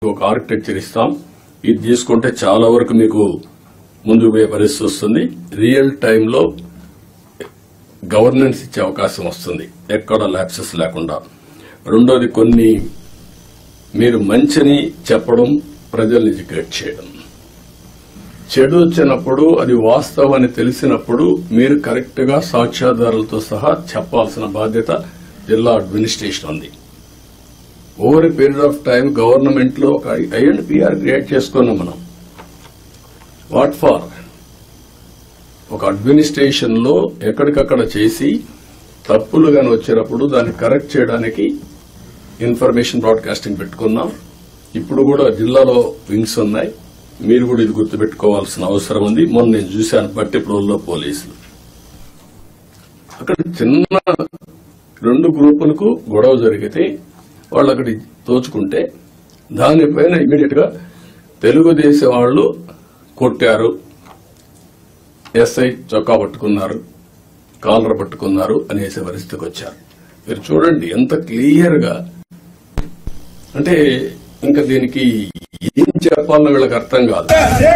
ఒక ఆర్కిటెక్చర్ ఇస్తాం. ఇది తీసుకుంటే చాలా వరకు మీకు ముందుకు పోయే పరిస్థితి వస్తుంది. రియల్ టైంలో గవర్నెన్స్ ఇచ్చే అవకాశం వస్తుంది, ఎక్కడ ల్యాప్సెస్ లేకుండా. రెండోది, కొన్ని మీరు మంచిని చెప్పడం, ప్రజల్ని ఎడ్యుకేట్ చేయడం. చెడు వచ్చినప్పుడు అది వాస్తవాన్ని తెలిసినప్పుడు మీరు కరెక్ట్ గా సాక్ష్యాధారాలతో సహా చెప్పాల్సిన బాధ్యత జిల్లా అడ్మినిస్ట్రేషన్ ఉంది. Over a period of time government లో ఒక ఐఎండ్పీఆర్ క్రియేట్ చేసుకున్నాం మనం. What for? ఒక అడ్మినిస్ట్రేషన్ లో ఎక్కడికక్కడ చేసి తప్పులు గాని వచ్చినప్పుడు దాన్ని కరెక్ట్ చేయడానికి ఇన్ఫర్మేషన్ బ్రాడ్కాస్టింగ్ పెట్టుకున్నాం. ఇప్పుడు కూడా జిల్లాలో వింగ్స్ ఉన్నాయి. మీరు కూడా ఇది గుర్తుపెట్టుకోవాల్సిన అవసరం ఉంది. మొన్న నేను చూశాను బట్టిప్రోల్లో పోలీసులు అక్కడ చిన్న 2 గ్రూపులకు గొడవ జరిగితే వాళ్ళు అక్కడి దోచుకుంటే దానిపైన ఇమీడియట్ గా తెలుగుదేశం వాళ్ళు కొట్టారు, ఎస్ఐ చొక్కా పట్టుకున్నారు, కాలర్ పట్టుకున్నారు అనేసే పరిస్థితికి వచ్చారు. మీరు చూడండి ఎంత క్లియర్ గా. అంటే ఇంకా దీనికి ఏం చెప్పాలన్న వీళ్ళకి అర్థం కాదు.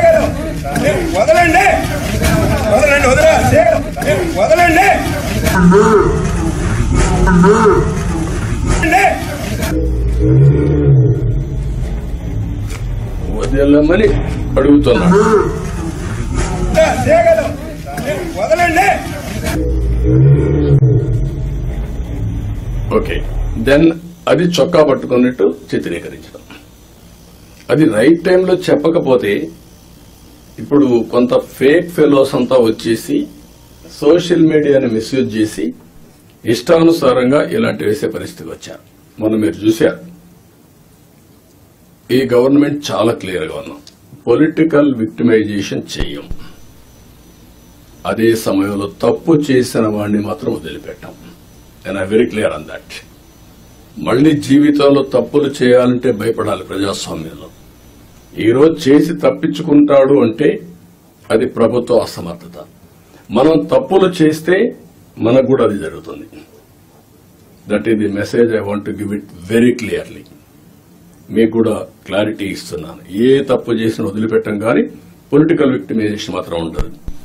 వదలమని అడుగుతున్నారు. ఓకే, దెన్ అది చొక్కా పట్టుకున్నట్టు చిత్రీకరించడం. అది రైట్ టైంలో చెప్పకపోతే ఇప్పుడు కొంత ఫేక్ ఫెలోస్ అంతా వచ్చేసి సోషల్ మీడియాని మిస్యూజ్ చేసి ఇష్టానుసారంగా ఇలాంటి వేసే పరిస్థితికి వచ్చారు. మొన్న మీరు చూశారు. ఈ గవర్నమెంట్ చాలా క్లియర్ గా ఉన్నాం, పొలిటికల్ విక్టిమైజేషన్ చెయ్యం. అదే సమయంలో తప్పు చేసిన వాడిని మాత్రం వదిలిపెట్టాం. And I very clear on that. మళ్లీ జీవితంలో తప్పులు చేయాలంటే భయపడాలి ప్రజాస్వామ్యంలో. ఈ రోజు చేసి తప్పించుకుంటాడు అంటే అది ప్రభుత్వ అసమర్థత. మనం తప్పులు చేస్తే మనకు కూడా అది జరుగుతుంది. That is the message I want to give it very clearly. మీకు కూడా క్లారిటీ ఇస్తున్నాను. ఏ తప్పు చేసినా వదిలిపెట్టం, కానీ పొలిటికల్ విక్టిమైజేషన్ మాత్రం ఉండదు.